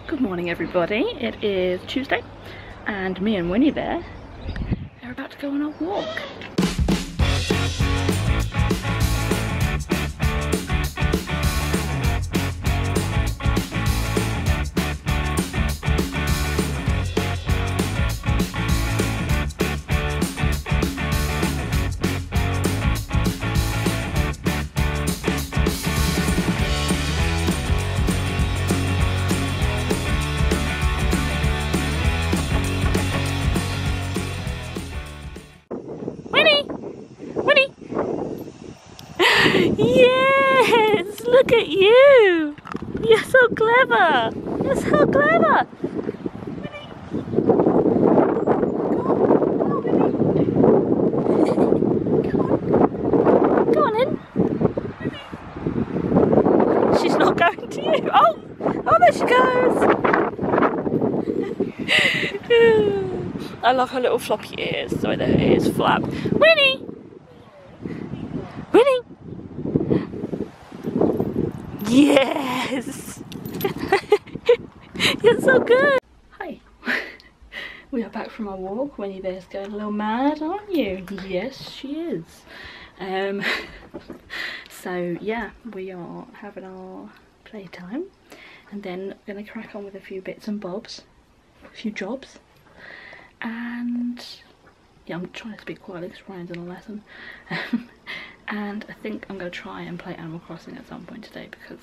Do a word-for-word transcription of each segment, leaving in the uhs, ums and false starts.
Good morning everybody, it is Tuesday and me and Winnie Bear are about to go on a walk. Yes! Look at you! You're so clever! You're so clever! Winnie! Go on, go on, Winnie! Go on in! Winnie! She's not going to you! Oh! Oh, there she goes! I love her little floppy ears. Sorry, their ears flap. Winnie! Winnie! Yes! You're so good! Hi! We are back from our walk. Winnie Bear's going a little mad, aren't you? Yes, she is. Um, so, yeah, we are having our playtime and then going to crack on with a few bits and bobs, a few jobs. And, yeah, I'm trying to speak quietly because Ryan's in a lesson. And I think I'm going to try and play Animal Crossing at some point today because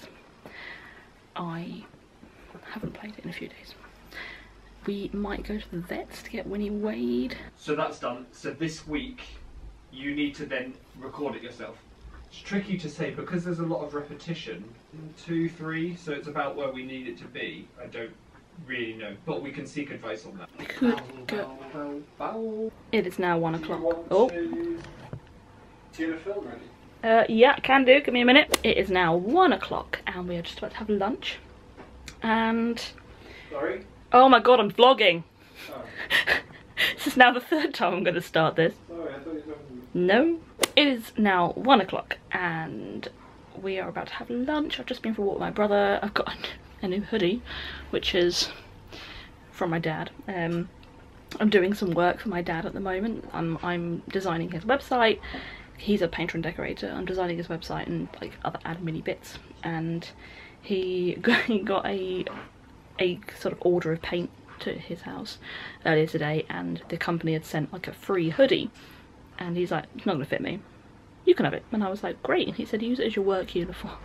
I haven't played it in a few days. We might go to the vets to get Winnie weighed. So that's done. So this week you need to then record it yourself. It's tricky to say because there's a lot of repetition. Two, three, so it's about where we need it to be. I don't really know, but we can seek advice on that. Could go. Bow, bow, bow. It is now one o'clock. Oh. Oh. Do you have a film ready? Uh, yeah, can do. Give me a minute. It is now one o'clock and we are just about to have lunch. And... Sorry? Oh my god, I'm vlogging! Oh. This is now the third time I'm going to start this. Sorry, I thought you were talking... No. It is now one o'clock and we are about to have lunch. I've just been for a walk with my brother. I've got a new hoodie, which is from my dad. Um, I'm doing some work for my dad at the moment. I'm, I'm designing his website. He's a painter and decorator. I'm designing his website and like other admin-y bits. And he got, he got a a sort of order of paint to his house earlier today, and the company had sent like a free hoodie. And he's like, "It's not gonna fit me. You can have it." And I was like, "Great." And he said, "Use it as your work uniform."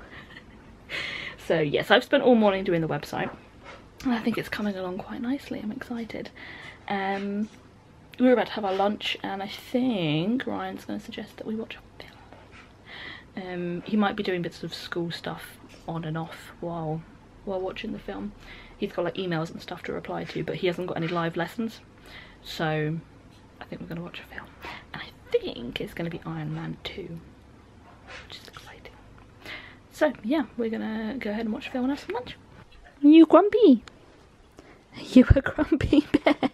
So yes, I've spent all morning doing the website. And I think it's coming along quite nicely. I'm excited. Um, we were about to have our lunch and I think Ryan's going to suggest that we watch a film. Um, he might be doing bits of school stuff on and off while while watching the film. He's got like emails and stuff to reply to, but he hasn't got any live lessons. So I think we're going to watch a film. And I think it's going to be Iron Man two, which is exciting. So yeah, we're going to go ahead and watch a film and have some lunch. Are you grumpy? You a grumpy bear.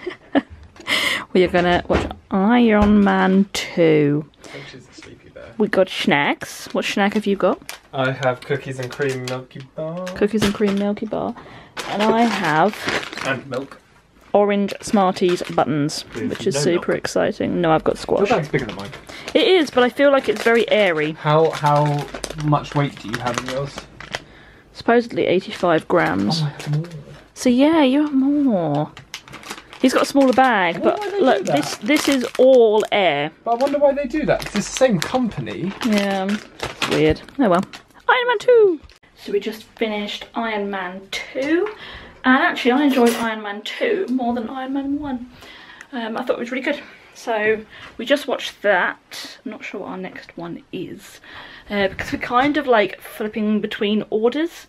We are gonna watch Iron Man two. I think she's a sleepy bear. We got snacks. What snack have you got? I have cookies and cream Milky Bar. Cookies and cream Milky Bar. And I have And milk. orange Smarties buttons, With which is no super milk. exciting. No, I've got Your squash. bag's bigger than mine. It is, but I feel like it's very airy. How how much weight do you have in yours? Supposedly eighty-five grams. Oh, I have more. So yeah, you have more. He's got a smaller bag, Why but would they look, do that? this this is all air. But I wonder why they do that. It's the same company. Yeah, it's weird. Oh well. Iron Man two! So we just finished Iron Man two. And actually I enjoyed Iron Man two more than Iron Man one. Um, I thought it was really good. So we just watched that. I'm not sure what our next one is. Uh, because we're kind of like flipping between orders.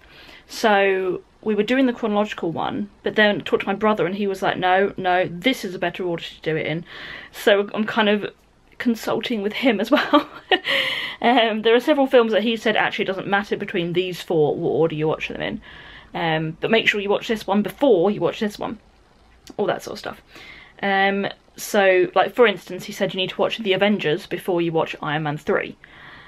So we were doing the chronological one, but then I talked to my brother and he was like, no, no, this is a better order to do it in. So I'm kind of consulting with him as well. um, there are several films that he said actually it doesn't matter between these four what order you watch them in. Um, but make sure you watch this one before you watch this one. All that sort of stuff. Um, so, like, for instance, he said you need to watch The Avengers before you watch Iron Man three.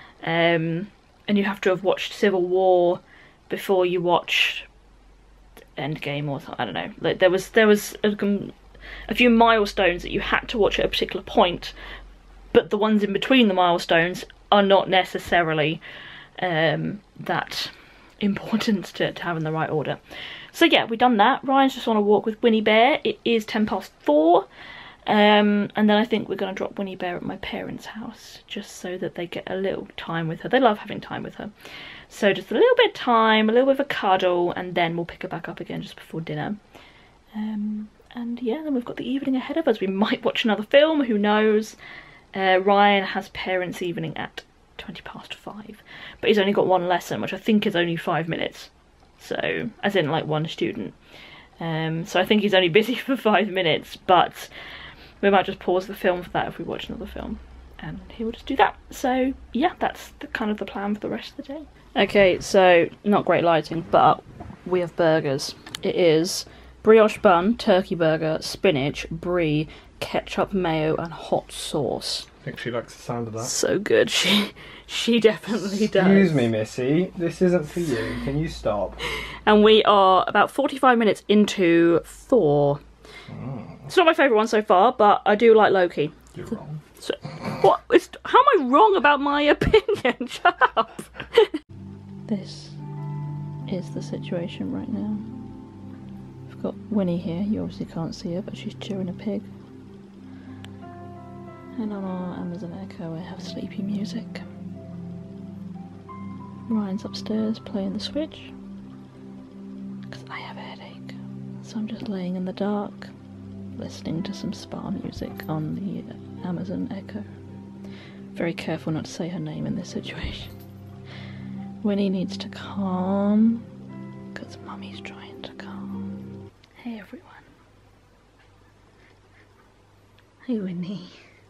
Um, and you have to have watched Civil War before you watch Endgame or something. I don't know. Like there was there was a, a few milestones that you had to watch at a particular point, but the ones in between the milestones are not necessarily um, that important to, to have in the right order. So yeah, we've done that. Ryan's just on a walk with Winnie Bear. It is ten past four. Um, and then I think we're going to drop Winnie Bear at my parents' house, just so that they get a little time with her. They love having time with her. So just a little bit of time, a little bit of a cuddle, and then we'll pick her back up again just before dinner. Um, and yeah, then we've got the evening ahead of us. We might watch another film, who knows. Uh, Ryan has parents' evening at twenty past five. But he's only got one lesson, which I think is only five minutes. So, as in like one student. Um, so I think he's only busy for five minutes, but we might just pause the film for that if we watch another film, and he will just do that. So yeah, that's the, kind of the plan for the rest of the day. Okay, so not great lighting, but we have burgers. It is brioche bun, turkey burger, spinach, brie, ketchup, mayo, and hot sauce. I think she likes the sound of that. So good. She she definitely does. Excuse me, Missy. This isn't for you. Can you stop? And we are about forty-five minutes into Thor. Mm. It's not my favourite one so far, but I do like Loki. You're wrong. So, what? It's, how am I wrong about my opinion? Shut up. This is the situation right now. I've got Winnie here. You obviously can't see her, but she's chewing a pig. And on our Amazon Echo I have sleepy music. Ryan's upstairs playing the Switch, because I have a headache. So I'm just laying in the dark, listening to some spa music on the Amazon Echo. Very careful not to say her name in this situation. Winnie needs to calm, because Mummy's trying to calm. Hey everyone. Hey Winnie.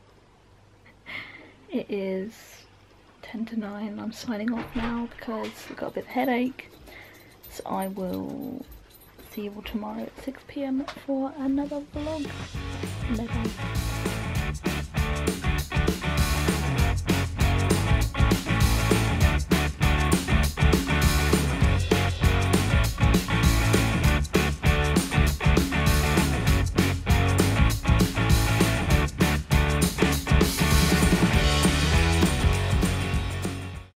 It is ten to nine. I'm signing off now because I've got a bit of a headache. So I will see you all tomorrow at six p m for another vlog. Bye bye.